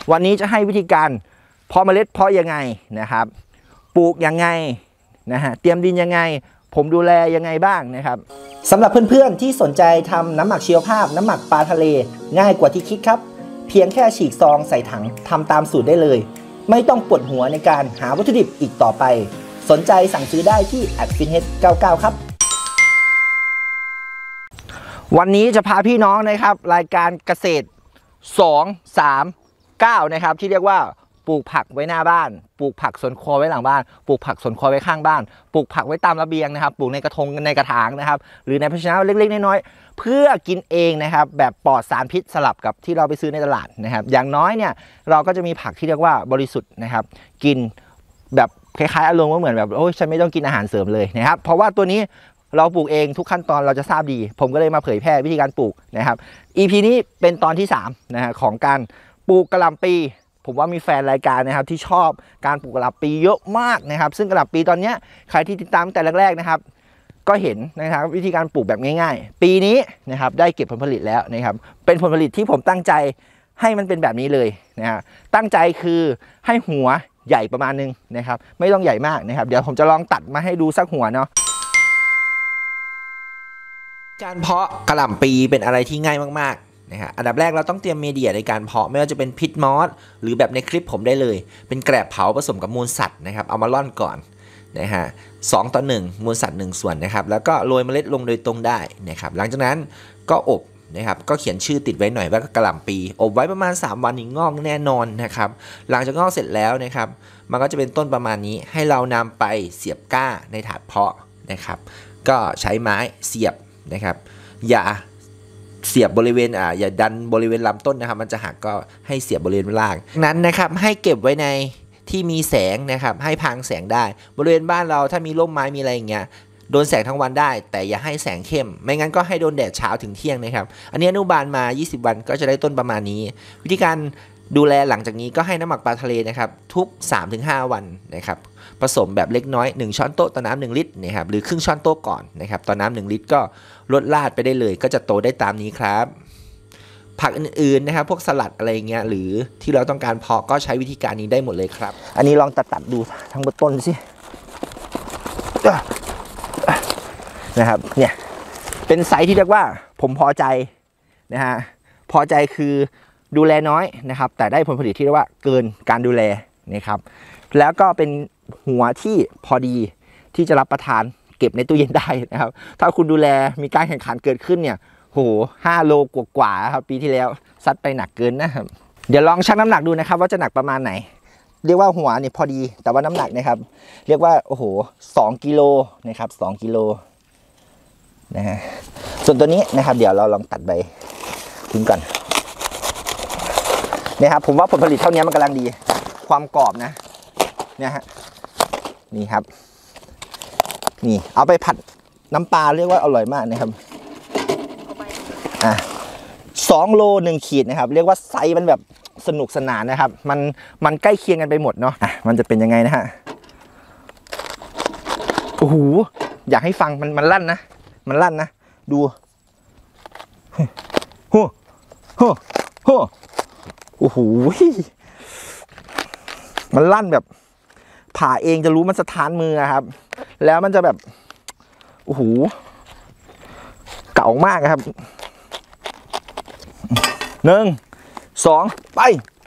วันนี้จะให้วิธีการเพาะเมล็ดเพาะยังไงนะครับปลูกยังไงนะฮะเตรียมดินยังไงผมดูแลยังไงบ้างนะครับสำหรับเพื่อนๆที่สนใจทำน้ำหมักชีวภาพน้ำหมักปลาทะเลง่ายกว่าที่คิดครับเพียงแค่ฉีกซองใส่ถังทำตามสูตรได้เลยไม่ต้องปวดหัวในการหาวัตถุดิบอีกต่อไปสนใจสั่งซื้อได้ที่ @finhead99 ครับวันนี้จะพาพี่น้องนะครับรายการเกษตร239นะครับที่เรียกว่าปลูกผักไว้หน้าบ้านปลูกผักสวนครัวไว้หลังบ้านปลูกผักสวนครัวไว้ข้างบ้านปลูกผักไว้ตามระเบียงนะครับปลูกในกระทงในกระถางนะครับหรือในภาชนะเล็กๆน้อยๆเพื่อกินเองนะครับแบบปลอดสารพิษสลับกับที่เราไปซื้อในตลาดนะครับอย่างน้อยเนี่ยเราก็จะมีผักที่เรียกว่าบริสุทธิ์นะครับกินแบบคล้ายๆอารมณ์ว่าเหมือนแบบโอ้ยฉันไม่ต้องกินอาหารเสริมเลยนะครับเพราะว่าตัวนี้เราปลูกเองทุกขั้นตอนเราจะทราบดีผมก็เลยมาเผยแพร่วิธีการปลูกนะครับ EP นี้เป็นตอนที่3นะฮะของการปลูกกะหล่ำปีผมว่ามีแฟนรายการนะครับที่ชอบการปลูกกะหล่ำปีเยอะมากนะครับซึ่งกะหล่ำปีตอนนี้ใครที่ติดตามแต่แรกๆนะครับก็เห็นนะครับวิธีการปลูกแบบง่ายๆปีนี้นะครับได้เก็บผลผลิตแล้วนะครับเป็นผลผลิตที่ผมตั้งใจให้มันเป็นแบบนี้เลยนะฮะตั้งใจคือให้หัวใหญ่ประมาณนึงนะครับไม่ต้องใหญ่มากนะครับเดี๋ยวผมจะลองตัดมาให้ดูสักหัวเนาะการเพาะกะหล่ำปีเป็นอะไรที่ง่ายมากๆนะฮะอันดับแรกเราต้องเตรียมมีเดียในการเพาะไม่ว่าจะเป็นพิษมอสหรือแบบในคลิปผมได้เลยเป็นแกลบเผาผสมกับมูลสัตว์นะครับเอามาร่อนก่อนนะฮะ2:1มูลสัตว์1ส่วนนะครับแล้วก็โรยเมล็ดลงโดยตรงได้นะครับหลังจากนั้นก็อบนะครับก็เขียนชื่อติดไว้หน่อยว่ากะหล่ำปีอบไว้ประมาณ3วันงอกแน่นอนนะครับหลังจากงอกเสร็จแล้วนะครับมันก็จะเป็นต้นประมาณนี้ให้เรานำไปเสียบก้าในถาดเพาะนะครับก็ใช้ไม้เสียบนะครับอย่าเสียบบริเวณอย่าดันบริเวณลำต้นนะครับมันจะหักก็ให้เสียบบริเวณล่างนั้นนะครับให้เก็บไว้ในที่มีแสงนะครับให้พรางแสงได้บริเวณบ้านเราถ้ามีร่มไม้มีอะไรอย่างเงี้ยโดนแสงทั้งวันได้แต่อย่าให้แสงเข้มไม่งั้นก็ให้โดนแดดเช้าถึงเที่ยงนะครับอันนี้อนุบาลมา20วันก็จะได้ต้นประมาณนี้วิธีการดูแลหลังจากนี้ก็ให้น้ำหมักปลาทะเลนะครับทุก 3-5 วันนะครับผสมแบบเล็กน้อย1ช้อนโต๊ะต่อน้ำ1ลิตรนะครับหรือครึ่งช้อนโต๊ะก่อนนะครับต่อน้ำ1ลิตรก็ลดราดไปได้เลยก็จะโตได้ตามนี้ครับผักอื่นๆนะครับพวกสลัดอะไรเงี้ยหรือที่เราต้องการเพาะก็ใช้วิธีการนี้ได้หมดเลยครับอันนี้ลองตัดดูทั้งบนต้นสินะครับเนี่ยเป็นไซส์ที่เรียกว่าผมพอใจนะฮะพอใจคือดูแลน้อยนะครับแต่ได้ผลผลิตที่เรียกว่าเกินการดูแลนะครับแล้วก็เป็นหัวที่พอดีที่จะรับประทานเก็บในตู้เย็นได้นะครับถ้าคุณดูแลมีการแข่งขันเกิดขึ้นเนี่ยโห5 โลกว่าครับปีที่แล้วซัดไปหนักเกินนะครับเดี๋ยวลองชั่งน้ำหนักดูนะครับว่าจะหนักประมาณไหนเรียกว่าหัวเนี่ยพอดีแต่ว่าน้ำหนักนะครับเรียกว่าโอ้โห2 กิโลนะครับ2 กิโลนะฮะส่วนตัวนี้นะครับเดี๋ยวเราลองตัดใบทิ้งก่อนเนี่ยครับผมว่าผลผลิตเท่านี้มันกำลังดีความกรอบนะเนี่ยฮะนี่ครับนี่เอาไปผัดน้ำปลาเรียกว่าอร่อยมากนะครับ2 โล 1 ขีดนะครับเรียกว่าไซส์มันแบบสนุกสนานนะครับมันใกล้เคียงกันไปหมดเนาะมันจะเป็นยังไงนะฮะโอ้โหอยากให้ฟังมันลั่นนะมันลั่นนะดูโอ้โหมันลั่นแบบผ่าเองจะรู้มันสะท้านมือครับแล้วมันจะแบบโอ้โหเก่ามากครับ1 2ไป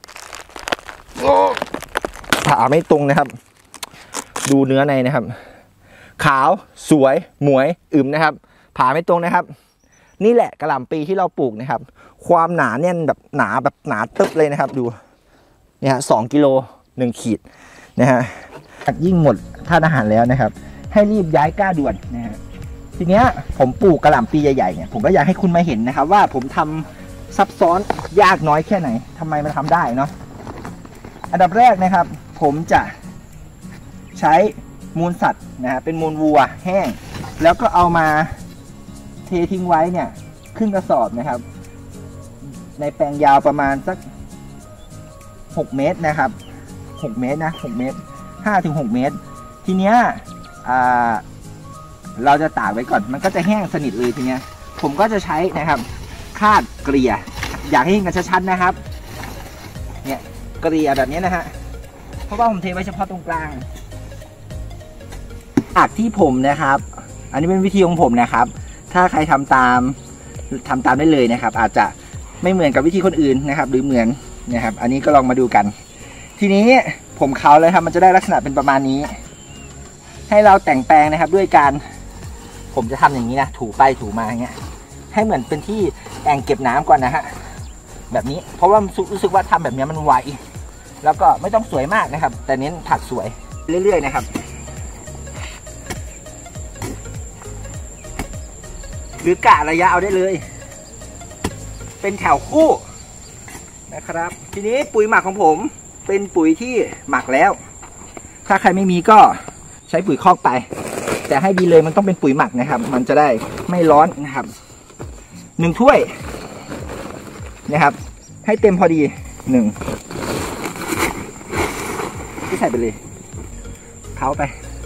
ผ่าไม่ตรงนะครับดูเนื้อในนะครับขาวสวยหมวยอึมนะครับผ่าไม่ตรงนะครับนี่แหละกะหล่ำปีที่เราปลูกนะครับความหนาแน่นแบบหนาตึ๊บเลยนะครับดูเนี่ย2 กิโล 1 ขีดนะฮะยิ่งหมดธาตุอาหารแล้วนะครับให้รีบย้ายก้าด่วนนะฮะทีเนี้ยผมปลูกกะหล่ำปีใหญ่ๆเนี่ยผมก็อยากให้คุณมาเห็นนะครับว่าผมทำซับซ้อนยากน้อยแค่ไหนทำไมมันทำได้เนาะอันดับแรกนะครับผมจะใช้มูลสัตว์นะฮะเป็นมูลวัวแห้งแล้วก็เอามาเททิ้งไว้เนี่ยครึ่งกระสอบนะครับในแปลงยาวประมาณสัก6 เมตรนะครับ6 เมตรนะ6 เมตร5-6 เมตรทีเนี้ยเราจะตากไว้ก่อนมันก็จะแห้งสนิทเลยทีเนี้ยผมก็จะใช้นะครับคาดเกลี่ยอยากให้เห็นกันชัดๆนะครับเนี่ยเกลี่ยแบบนี้นะฮะเพราะว่าผมเทไว้เฉพาะตรงกลางที่ผมนะครับอันนี้เป็นวิธีของผมนะครับถ้าใครทำตามได้เลยนะครับอาจจะไม่เหมือนกับวิธีคนอื่นนะครับหรือเหมือนนะครับอันนี้ก็ลองมาดูกันทีนี้ผมเขาเลยครับมันจะได้ลักษณะเป็นประมาณนี้ให้เราแต่งแปลงนะครับด้วยการผมจะทำอย่างนี้นะถูไปถูมาอย่างเงี้ยให้เหมือนเป็นที่แอ่งเก็บน้ำก่อนนะฮะแบบนี้เพราะว่ารู้สึกว่าทำแบบนี้มันไวแล้วก็ไม่ต้องสวยมากนะครับแต่เน้นผักสวยเรื่อยๆนะครับหรือกะระยะเอาได้เลยเป็นแถวคู่นะครับทีนี้ปุ๋ยหมักของผมเป็นปุ๋ยที่หมักแล้วถ้าใครไม่มีก็ใช้ปุ๋ยคอกไปแต่ให้ดีเลยมันต้องเป็นปุ๋ยหมักนะครับมันจะได้ไม่ร้อนนะครับ1 ถ้วยนะครับให้เต็มพอดี1ที่ใส่ไปเลยเท้าไป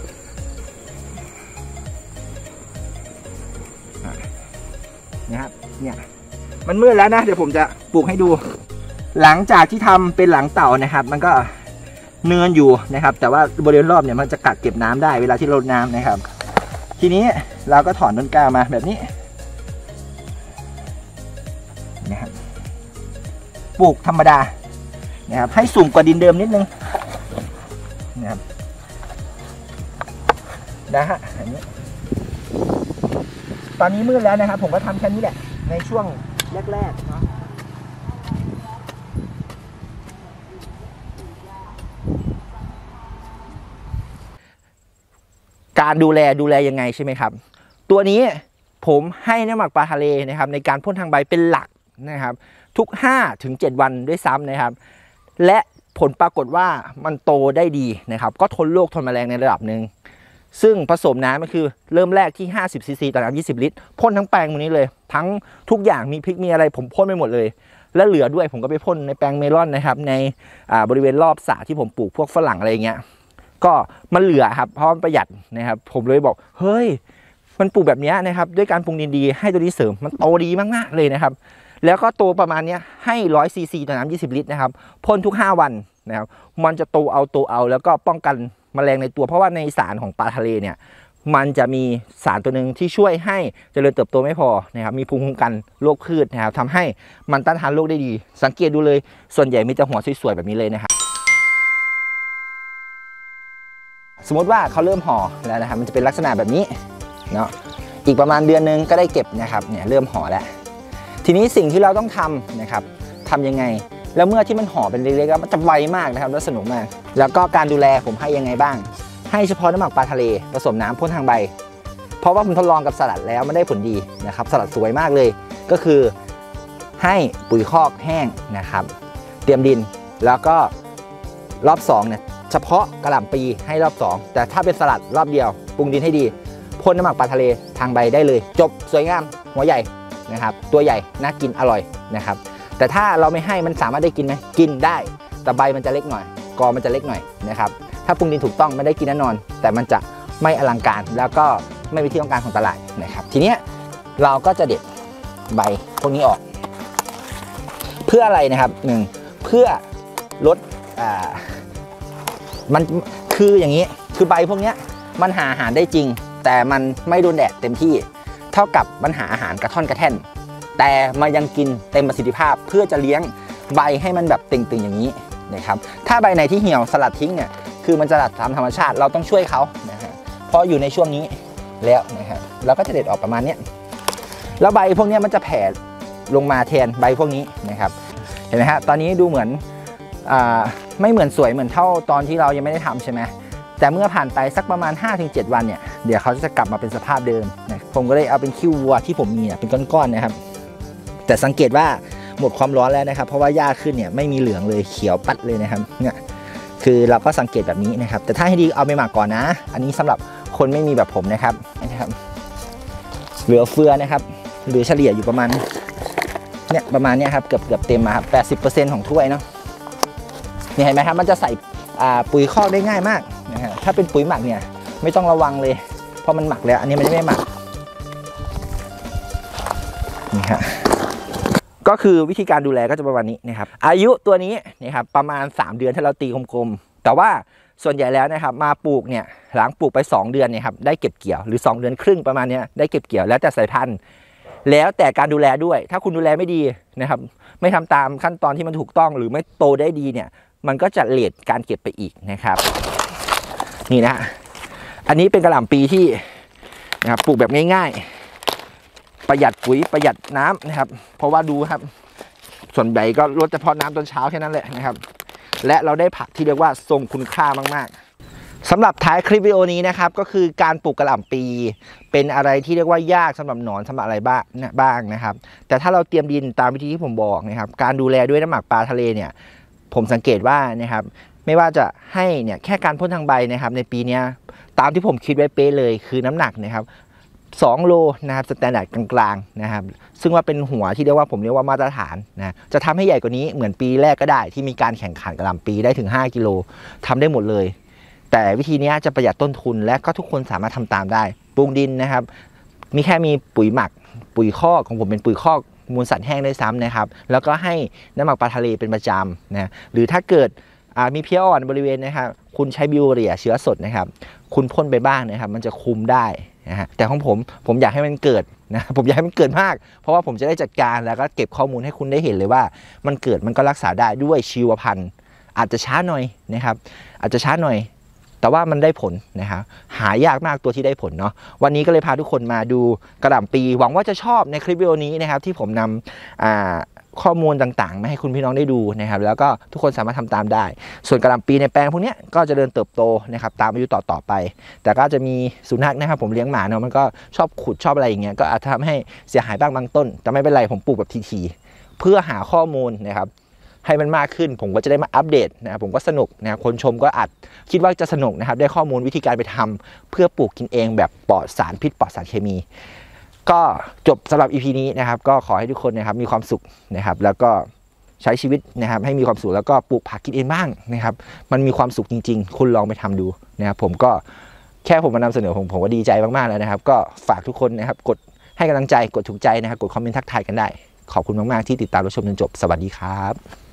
นะครับเนี่ยมันมืดแล้วนะเดี๋ยวผมจะปลูกให้ดูหลังจากที่ทำเป็นหลังเต่านะครับมันก็เนินอยู่นะครับแต่ว่าบริเวณรอบเนี่ยมันจะกักเก็บน้ำได้เวลาที่รดน้ำนะครับทีนี้เราก็ถอนต้นกล้ามาแบบนี้นะครับปลูกธรรมดานะครับให้สูงกว่าดินเดิมนิดนึงนะครับนะฮะอันนี้ตอนนี้มืดแล้วนะครับผมก็ทำแค่นี้แหละในช่วงแรกๆเนาะการดูแลยังไงใช่ไหมครับตัวนี้ผมให้น้ำหมักปลาทะเลนะครับในการพ่นทางใบเป็นหลักนะครับทุก 5-7 วันด้วยซ้ำนะครับและผลปรากฏว่ามันโตได้ดีนะครับก็ทนโรคทนแมลงในระดับหนึ่งซึ่งผสมน้ำก็คือเริ่มแรกที่50 ซีซีต่อน้ำ20 ลิตรพ่นทั้งแปลงตรงนี้เลยทั้งทุกอย่างมีพริกมีอะไรผมพ่นไปหมดเลยและเหลือด้วยผมก็ไปพ่นในแปลงเมลอนนะครับในบริเวณรอบสระที่ผมปลูกพวกฝรั่งอะไรเงี้ยก็มันเหลือครับเพราะมันประหยัดนะครับผมเลยบอกเฮ้ยมันปลูกแบบนี้นะครับด้วยการปรุงดินดีให้ตัวนี้เสริมมันโตดีมากๆเลยนะครับแล้วก็โตประมาณนี้ให้100 ซีซีต่อน้ำ20 ลิตรนะครับพ่นทุก5 วันนะครับมันจะโตเอาแล้วก็ป้องกันแมลงในตัวเพราะว่าในสารของปลาทะเลเนี่ยมันจะมีสารตัวหนึ่งที่ช่วยให้เจริญเติบโตไม่พอนะครับมีภูมิคุ้มกันโรคพืชนะครับทำให้มันต้านทานโรคได้ดีสังเกตดูเลยส่วนใหญ่มีแต่หัวสวยๆแบบนี้เลยนะครับสมมติว่าเขาเริ่มห่อแล้วนะครับมันจะเป็นลักษณะแบบนี้เนาะอีกประมาณเดือนนึงก็ได้เก็บนะครับเนี่ยเริ่มห่อแล้วทีนี้สิ่งที่เราต้องทำนะครับทำยังไงแล้วเมื่อที่มันห่อเป็นเล็กๆมันจะไวมากนะครับและสนุกมากแล้วก็การดูแลผมให้ยังไงบ้างให้เฉพาะน้ำหมักปลาทะเลผสมน้ำพ่นทางใบเพราะว่าผมทดลองกับสลัดแล้วมันได้ผลดีนะครับสลัดสวยมากเลยก็คือให้ปุ๋ยคอกแห้งนะครับเตรียมดินแล้วก็รอบ2เนี่ยเฉพาะกระหล่ำปีให้รอบ2แต่ถ้าเป็นสลัดรอบเดียวปรุงดินให้ดีพ่นน้ำหมักปลาทะเลทางใบได้เลยจบสวยงามหัวใหญ่นะครับตัวใหญ่น่ากินอร่อยนะครับแต่ถ้าเราไม่ให้มันสามารถได้กินไหมกินได้แต่ใบมันจะเล็กหน่อยกอมันจะเล็กหน่อยนะครับถ้าปรุงดินถูกต้องไม่ได้กินแน่นอนแต่มันจะไม่อลังการแล้วก็ไม่เป็นที่ต้องการของตลาดนะครับทีนี้เราก็จะเด็ดใบพวกนี้ออกเพื่ออะไรนะครับ1เพื่อลดมันคืออย่างนี้คือใบพวกนี้มันหาอาหารได้จริงแต่มันไม่โดนแดดเต็มที่เท่ากับมันหาอาหารกระท่อนกระแท่นแต่มันยังกินเต็มประสิทธิภาพเพื่อจะเลี้ยงใบให้มันแบบตึงๆอย่างนี้นะครับถ้าใบไหนที่เหี่ยวสลัดทิ้งเนี่ยคือมันจะสลัดตามธรรมชาติเราต้องช่วยเขานะฮะเพราะอยู่ในช่วงนี้แล้วนะครับเราก็จะเด็ดออกประมาณนี้แล้วใบพวกนี้มันจะแผ่ลงมาแทนใบพวกนี้นะครับเห็นไหมฮะตอนนี้ดูเหมือนไม่เหมือนสวยเหมือนเท่าตอนที่เรายังไม่ได้ทำใช่ไหมแต่เมื่อผ่านไปสักประมาณ 5-7 วันเนี่ยเดี๋ยวเขาจะกลับมาเป็นสภาพเดิมนะผมก็เลยเอาเป็นขี้วัวที่ผมมีเป็นก้อนๆนะครับแต่สังเกตว่าหมดความร้อนแล้วนะครับเพราะว่าหญ้าขึ้นเนี่ยไม่มีเหลืองเลยเขียวปัดเลยนะครับเนี่ยคือเราก็สังเกตแบบนี้นะครับแต่ถ้าให้ดีเอาไปหมักก่อนนะอันนี้สำหรับคนไม่มีแบบผมนะครับเหลือเฟือนะครับหรือเฉลี่ยอยู่ประมาณเนี่ยประมาณนี้ครับเกือบเต็มมาครับ 80% ของถ้วยเนาะนี่เห็นไหมครับมันจะใส่ปุ๋ยคอกได้ง่ายมากนะฮะถ้าเป็นปุ๋ยหมักเนี่ยไม่ต้องระวังเลยเพราะมันหมักแล้วอันนี้มันไม่หมักนี่ฮะก็ก็คือวิธีการดูแลก็จะประมาณนี้นะครับอายุตัวนี้นะครับประมาณ3เดือนถ้าเราตีกลมๆแต่ว่าส่วนใหญ่แล้วนะครับมาปลูกเนี่ยหลังปลูกไป2เดือนเนี่ยครับได้เก็บเกี่ยวหรือ2เดือนครึ่งประมาณนี้ได้เก็บเกี่ยวแล้วแต่สายพันธุ์แล้วแต่การดูแลด้วยถ้าคุณดูแลไม่ดีนะครับไม่ทำตามขั้นตอนที่มันถูกต้องหรือไม่โตได้ดีเนี่ยมันก็จะเลทการเก็บไปอีกนะครับนี่นะอันนี้เป็นกระหล่ำปีที่นะครับปลูกแบบง่ายๆประหยัดปุ๋ยประหยัดน้ำนะครับเพราะว่าดูครับส่วนใหญ่ก็ลดเฉพาะน้ำตอนเช้าแค่นั้นแหละนะครับและเราได้ผักที่เรียกว่าทรงคุณค่ามากๆสำหรับท้ายคลิปวิดีโอนี้นะครับก็คือการปลูกกระหล่ำปีเป็นอะไรที่เรียกว่ายากสำหรับหนอนสำหรับอะไรบ้างนะครับแต่ถ้าเราเตรียมดินตามวิธีที่ผมบอกนะครับการดูแลด้วยน้ำหมักปลาทะเลเนี่ยผมสังเกตว่านะครับไม่ว่าจะให้เนี่ยแค่การพ่นทางใบนะครับในปีนี้ตามที่ผมคิดไว้เป๊ะเลยคือน้ำหนักนะครับ2 โลนะครับสแตนดาร์ดกลางๆนะครับซึ่งว่าเป็นหัวที่เรียกว่าผมเรียกว่ามาตรฐานนะจะทำให้ใหญ่กว่านี้เหมือนปีแรกก็ได้ที่มีการแข่งขันกระหล่ำปีได้ถึง5 กิโลทำได้หมดเลยแต่วิธีนี้จะประหยัดต้นทุนและก็ทุกคนสามารถทำตามได้ปรุงดินนะครับมีปุ๋ยหมักปุ๋ยคอกของผมเป็นปุ๋ยคอกมูลสัตว์แห้งด้วยซ้ำนะครับแล้วก็ให้น้ำหมักปลาทะเลเป็นประจำนะหรือถ้าเกิดมีเพี้ยอ่อนบริเวณนะครับคุณใช้บิวเรียเชื้อสดนะครับคุณพ่นไปบ้างนะครับมันจะคุมได้นะฮะแต่ของผมอยากให้มันเกิดนะผมอยากให้มันเกิดมากเพราะว่าผมจะได้จัดการแล้วก็เก็บข้อมูลให้คุณได้เห็นเลยว่ามันเกิดมันก็รักษาได้ด้วยชีวพันธุ์อาจจะช้าหน่อยนะครับอาจจะช้าหน่อยแต่ว่ามันได้ผลนะครับหายากมากตัวที่ได้ผลเนาะวันนี้ก็เลยพาทุกคนมาดูกระหล่ำปีหวังว่าจะชอบในคลิปวิดีโอนี้นะครับที่ผมนำข้อมูลต่างๆมาให้คุณพี่น้องได้ดูนะครับแล้วก็ทุกคนสามารถทำตามได้ส่วนกระหล่ำปีในแปลงพวกนี้ก็จะเดินเติบโตนะครับตามอายุต่อไปแต่ก็จะมีสุนัขนะครับผมเลี้ยงหมาเนาะมันก็ชอบขุดชอบอะไรอย่างเงี้ยก็อาจจะทำให้เสียหายบ้างบางต้นแต่ไม่เป็นไรผมปลูกแบบทีๆเพื่อหาข้อมูลนะครับให้มันมากขึ้นผมก็จะได้มาอัปเดตนะครับผมก็สนุกนะครับคนชมก็อาจคิดว่าจะสนุกนะครับได้ข้อมูลวิธีการไปทำเพื่อปลูกกินเองแบบปลอดสารพิษปลอดสารเคมีก็จบสำหรับ EP นี้นะครับก็ขอให้ทุกคนนะครับมีความสุขนะครับแล้วก็ใช้ชีวิตนะครับให้มีความสุขแล้วก็ปลูกผักกินเองบ้างนะครับมันมีความสุขจริงๆคุณลองไปทำดูนะครับผมก็แค่ผมมานำเสนอผมก็ดีใจมากๆแล้วนะครับก็ฝากทุกคนนะครับกดให้กำลังใจกดถูกใจนะครับกดคอมเมนต์ทักทายกันได้ขอบคุณมากๆที่ติดตามรับชมจนจบสวัสดีครับ